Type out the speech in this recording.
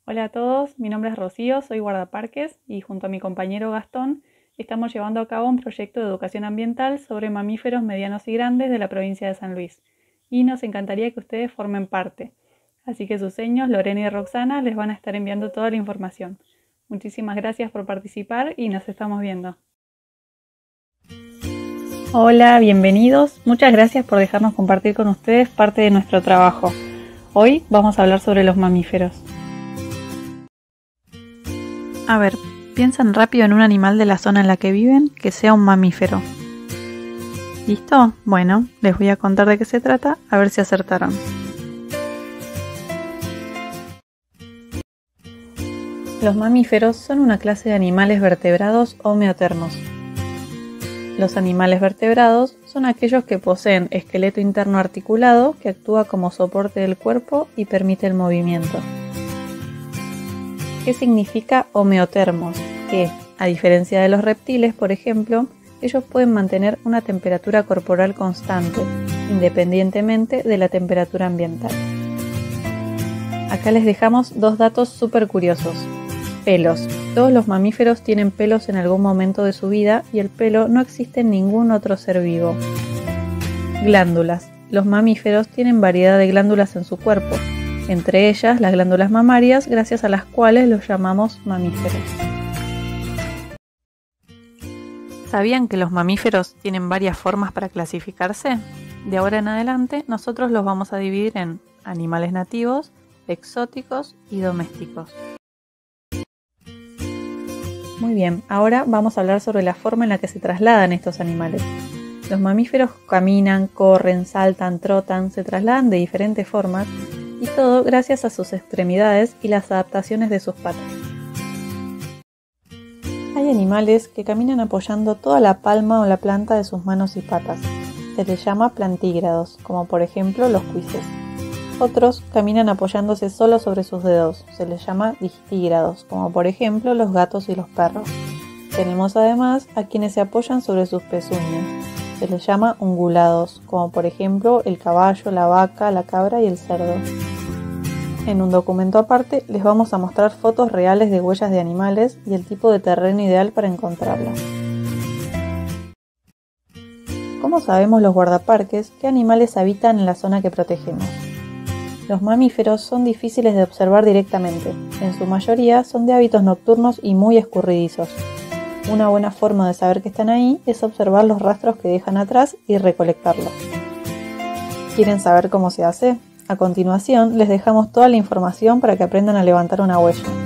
Hola a todos, mi nombre es Rocío, soy guardaparques y junto a mi compañero Gastón estamos llevando a cabo un proyecto de educación ambiental sobre mamíferos medianos y grandes de la provincia de San Luis y nos encantaría que ustedes formen parte. Así que sus seños, Lorena y Roxana, les van a estar enviando toda la información. Muchísimas gracias por participar y nos estamos viendo. Hola, bienvenidos. Muchas gracias por dejarnos compartir con ustedes parte de nuestro trabajo. Hoy vamos a hablar sobre los mamíferos. A ver, piensan rápido en un animal de la zona en la que viven que sea un mamífero. ¿Listo? Bueno, les voy a contar de qué se trata, a ver si acertaron. Los mamíferos son una clase de animales vertebrados homeotermos. Los animales vertebrados son aquellos que poseen esqueleto interno articulado que actúa como soporte del cuerpo y permite el movimiento. ¿Qué significa homeotermos? Que, a diferencia de los reptiles, por ejemplo, ellos pueden mantener una temperatura corporal constante, independientemente de la temperatura ambiental. Acá les dejamos dos datos súper curiosos. Pelos. Todos los mamíferos tienen pelos en algún momento de su vida y el pelo no existe en ningún otro ser vivo. Glándulas. Los mamíferos tienen variedad de glándulas en su cuerpo, entre ellas las glándulas mamarias, gracias a las cuales los llamamos mamíferos. ¿Sabían que los mamíferos tienen varias formas para clasificarse? De ahora en adelante, nosotros los vamos a dividir en animales nativos, exóticos y domésticos. Muy bien, ahora vamos a hablar sobre la forma en la que se trasladan estos animales. Los mamíferos caminan, corren, saltan, trotan, se trasladan de diferentes formas y todo gracias a sus extremidades y las adaptaciones de sus patas. Hay animales que caminan apoyando toda la palma o la planta de sus manos y patas. Se les llama plantígrados, como por ejemplo los cuises. Otros caminan apoyándose solo sobre sus dedos. Se les llama digitígrados, como por ejemplo los gatos y los perros. Tenemos además a quienes se apoyan sobre sus pezuñas. Se les llama ungulados, como por ejemplo el caballo, la vaca, la cabra y el cerdo. En un documento aparte les vamos a mostrar fotos reales de huellas de animales y el tipo de terreno ideal para encontrarlas. ¿Cómo sabemos los guardaparques qué animales habitan en la zona que protegemos? Los mamíferos son difíciles de observar directamente. En su mayoría son de hábitos nocturnos y muy escurridizos. Una buena forma de saber que están ahí es observar los rastros que dejan atrás y recolectarlos. ¿Quieren saber cómo se hace? A continuación les dejamos toda la información para que aprendan a levantar una huella.